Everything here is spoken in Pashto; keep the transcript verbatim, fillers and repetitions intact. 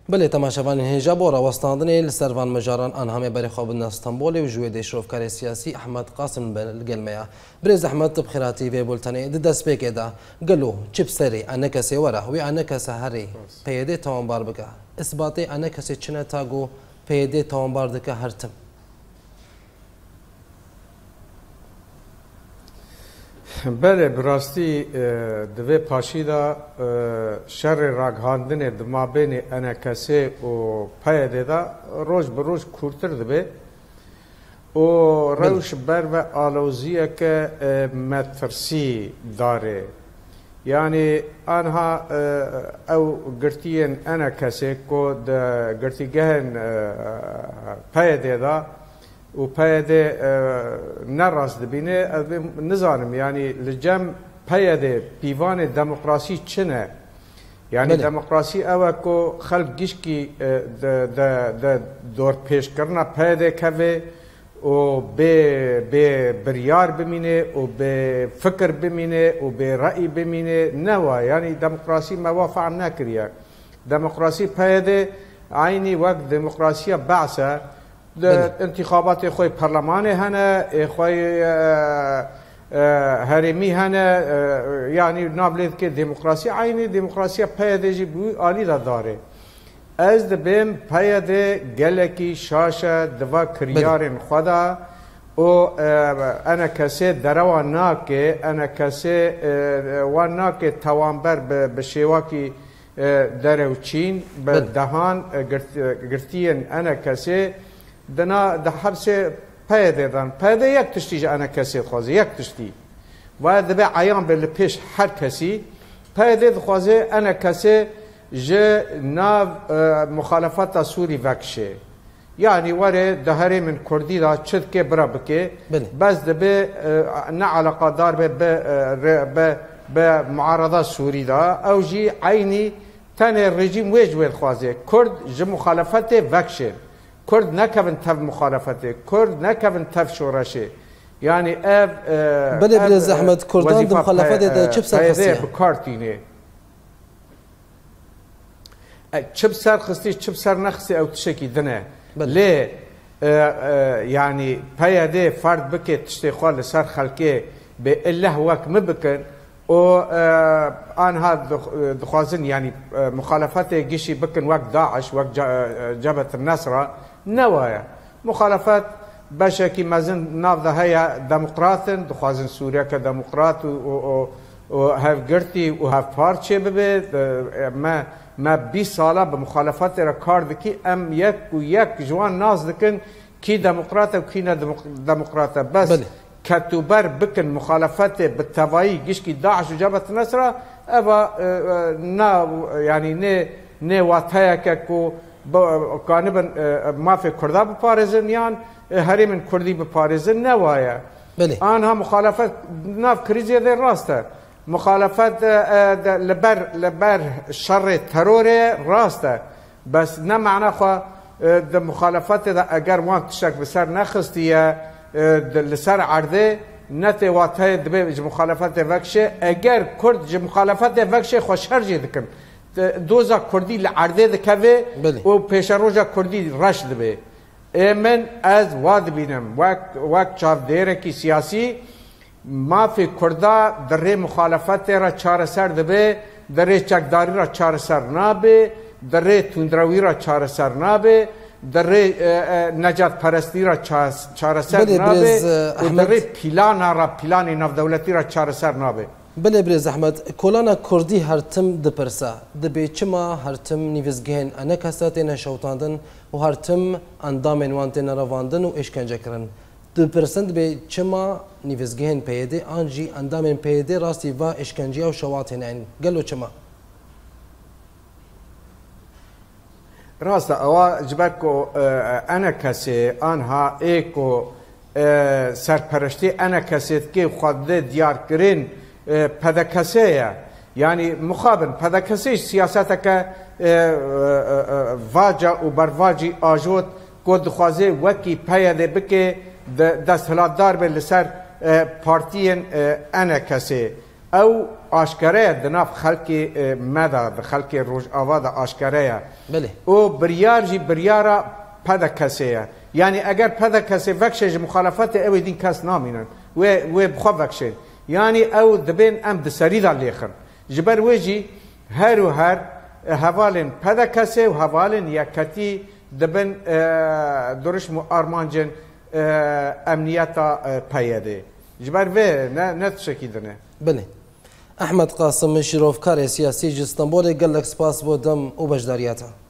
بله تماشاوان هجا بورا وستاندنی لسروان مجاران آنهام بری خواب استانبول و جوی دیشروف کاری سیاسی احمد قاسم بالقلمیا برز احمد تبخیراتی و بولتنی دست بکیدا قالو چپ سری آن کسی ورا و آن کسی هری پیاده توانبار بکه اثباتی آن کسی چنه تاگو پیاده توانبار دکه هرتم بله براستی دوی پاشیدا شر راگهاندن دمابین انا کسی و پیاده دا روز بروز کورتر دوی و روش بر و آلوزیه که متفرسی داره یعنی آنها او گرتین انا کسی که گرتیگهن پیاده دا و پیاده نراس دبینه نزانم یعنی لجم پیاده پیوان دموکراسی چنه یعنی دموکراسی اوه که خلق گیشکی دور پیش کرنا پیاده کوه و به بریار بمینه و به فکر بمینه و به رأی بمینه نوا یعنی دموکراسی موافع نکریه دموکراسی پیاده عینی وقت دموکراسی بعثه انتخابات خوی پارلمان هنه خوی هرمی هنه یعنی نابلید که دموکراسی عینی دموکراسی پیاده جی بوی آلی دا داره از دبیم پیاده گلکی شاشه دوا کریارن خدا و انا کسی دروا ناکه انا کسی و ناکه توانبر به شیواکی دروچین به دهان گرتین انا کسی دنا ده حبس پیاده دان پیاده یک تشتی جا انا کسی خوازه یک تشتی و دبی عیان به پیش هر کسی پیاده خوازه انا کسی جه ناو مخالفات سوری وکشه یعنی وره دهره من کردی دا چد که برا بکه بس دبی نه علاقه دار به به معارضه سوری دا او جی عینی تانه رژیم ویج وید خوازه کرد جه مخالفات وکشه کرد نکبن تف مخالفته کرد نکبن تف شورشه یعنی اف بله بله زحمت کردان دم مخالفته ده چپ سر خستی بکارتینه چپ سر خستی چپ سر نخستی او تشکی دنه لی یعنی پیاده فرد بکه تشتی خواه لسر خلقه به الله وک مبکن و آنها دخوازن یعنی مخالفت گیشی بکن وک داعش وک جبهة النصرة نوايا مخالفات باشا كي مازن نافذة هيا ديمقراطن دخوازن سوريا كديمقراط وهاف قرتي وهاف بارتشي ببي ما ما بيس سالا بمخالفات را كار دكي ام يك ويك جوان ناس دكن كي ديمقراطة وكينا ديمقراطة بس بلي. كتوبر بكن مخالفات بالتوائي جيشكي داعش وجبهة النصرة ابا نا يعني ني ني واتايا كو کانبن مافی کرده بپارزن یان هری من کردی بپارزن نوایا آنها مخالفت ناف کریزی در راسته مخالفت لبر لبر شر ترور راسته بس نه معنا خو د مخالفت دا اگر وان تشک بسر نخستیه لسر عرضه نت واتای دبی مخالفت وکشه اگر کرد ج مخالفت وکشه خوشر جدکن دوزا کردی لعرضه دکوه و پیش روزا کردی رش دبه من از واد بینم وک وک چاپ دیره کی سیاسی ما فی کردا در مخالفت را چار سر دبه در چکداری را چار سر نابه در تندروی را چار سر نابه در نجات پرستی را چار سر نابه و در پیلان را پیلان ناف دولتی را چار سر نابه بله برز احمد کولانا کردی هرتم دپرسا دبی چما هرتم نیوزگهن انا کسات نشوتاندن و هرتم اندام وانت نرواندن و اشکنجه کرن دپرسند به چما نیوزگهن پیده آنجی اندام پیده راستی و اشکنجه و شواتن این گلو چما راست اوا جبرکو انا کسی آنها ایکو سرپرشتی انا کسیت که خود دیار کرین پدکسیه یعنی مخابن پدکسیش سیاست که واجا و برواجی آجود کد خوازه وکی پیاده بکه دست هلات دار به لسر پارتین انا کسی او آشکاره دناف خلکی مدا خلکی روش آواز آشکاره بله او بریار جی بریارا پدا کسیه یعنی اگر پدا کسی وکشه مخالفت او دین کس نامینن و و بخوا وکشه یعنی او دبین ام دسری دا لیخن جبر وجی هر و هر حوالن پدا کسی و حوالن یکتی دبن درش آرمانجن امنیتا پیاده جبر و نه نه تشکیدنه بله احمد قاسم شروفکار سیاسی جستانبول گلک سپاس بودم و بجداریاتا